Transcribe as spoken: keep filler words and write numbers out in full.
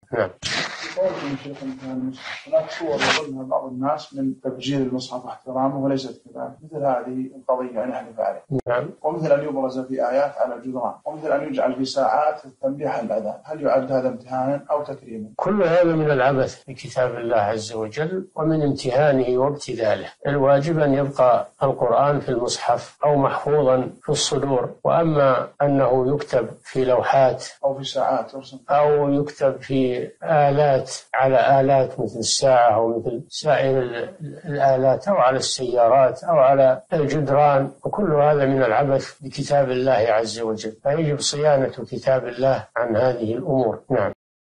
نعم. قولكم شيخ المصحف هناك صور يظنها بعض الناس من تفجير المصحف واحترامه وليست كذلك، مثل هذه القضية نحن عليه. نعم. ومثل أن يبرز في آيات على الجدران، ومثل أن يجعل في ساعات تنبيه الأذان، هل يعد هذا امتحانا أو تكريما؟ كل هذا من العبث بكتاب الله عز وجل ومن امتهانه وابتذاله. الواجب أن يبقى القرآن في المصحف أو محفوظا في الصدور، وأما أنه يكتب في لوحات أو في ساعات أو يكتب في آلات على آلات مثل الساعة أو مثل سائر الآلات أو على السيارات أو على الجدران، وكل هذا من العبث بكتاب الله عز وجل، فيجب صيانة كتاب الله عن هذه الأمور. نعم.